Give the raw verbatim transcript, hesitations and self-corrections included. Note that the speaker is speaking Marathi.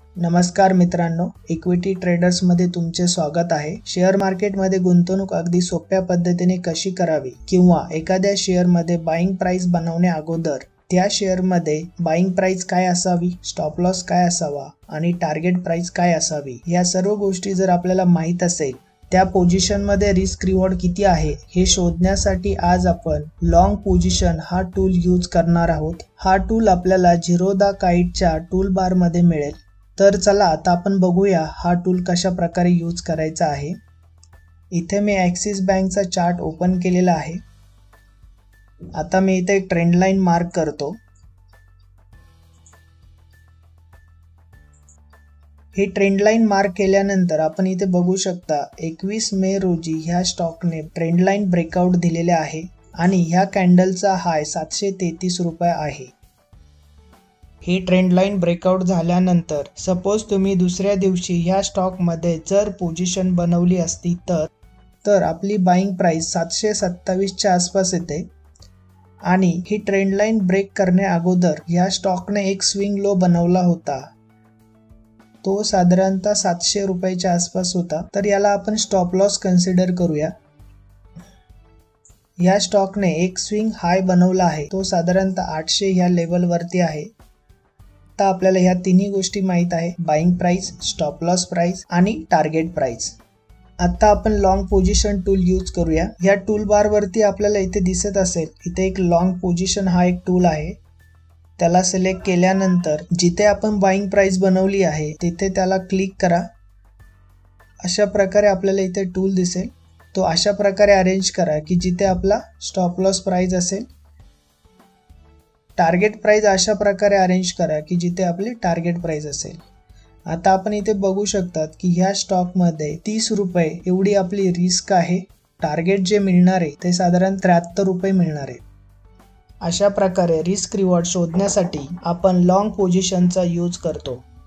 नमस्कार मित्रांनो, इक्विटी ट्रेडर्स मध्ये तुमचे स्वागत आहे। शेअर मार्केट मध्ये गुंतवणूक अगदी सोप्या पद्धतीने कशी करावी किंवा एखाद्या शेअर मध्ये बाइंग प्राइस बनवण्या अगोदर त्या शेअर मध्ये बाइंग प्राइस काय असावी, स्टॉप लॉस काय असावा आणि टार्गेट प्राइस काय असावी, या सर्व गोष्टी जर आपल्याला माहित असेल त्या पोझिशन मध्ये रिस्क रिवॉर्ड किती आहे हे शोधण्यासाठी आज आपण लॉंग पोझिशन हा टूल यूज करणार आहोत। हा टूल आपल्याला झिरोधा काइटच्या टूल बार मध्ये मिळेल। तर चला आता आपण बघूया हा टूल कशा प्रकारे यूज करायचा आहे। इथे मी ॲक्सिस बँकचा चार्ट ओपन केलेला आहे। आता मी इथे ट्रेंड लाईन मार्क करतो। ही ट्रेंड लाईन मार्क केल्यानंतर आपण इथे बघू शकता एकवीस मे रोजी ह्या स्टॉकने ट्रेंड लाईन ब्रेकआउट दिलेले आहे आणि ह्या कॅन्डलचा हाय सातशे तेहतीस रुपये आहे। ही ट्रेंड लाईन ब्रेकआउट झाल्यानंतर सपोज तुम्ही दुसऱ्या दिवशी ह्या स्टॉक मध्ये जर पोझिशन बनवली असती तर तर आपली बाइंग प्राइस सातशे सत्तावीस च्या आसपास येते आणि ही ट्रेंड लाईन ब्रेक करण्या अगोदर ह्या स्टॉकने एक स्विंग लो बनवला होता। तो साधारणतः सातशे रुपयाच्या आसपास होता। तर याला आपण स्टॉप लॉस कन्सिडर करूया। ह्या स्टॉकने एक स्विंग हाय बनवला आहे, तो साधारणतः आठशे ह्या लेवल वरती आहे। आता आपल्याला ह्या तिन्ही गोष्टी माहित आहे, buying price, stop loss price आणि टार्गेट प्राइस। आता आपण लॉंग पोझिशन टूल यूज करूया। या टूल बार वरती आपल्याला इथे दिसत असेल, इथे एक लॉंग पोझिशन हा एक टूल आहे। त्याला सिलेक्ट केल्यानंतर जिथे आपण बाइंग प्राइस बनवली आहे तिथे त्याला क्लिक करा। अशा प्रकारे आपल्याला इथे टूल दिसेल। तो अशा प्रकारे अरेंज करा की जिथे आपला स्टॉप लॉस प्राइस असेल। टार्गेट प्राइस अशा प्रकारे अरेंज करा की जिथे आपली टार्गेट प्राइस असेल। आता आपण इथे बघू शकतात की ह्या स्टॉक मध्ये तीस रुपये एवढी आपली रिस्क आहे। टार्गेट जे मिळणार आहे ते साधारण त्र्याहत्तर रुपये मिळणार आहे। अशा प्रकारे रिस्क रिवॉर्ड शोधण्यासाठी आपण लॉंग पोझिशनचा यूज करतो।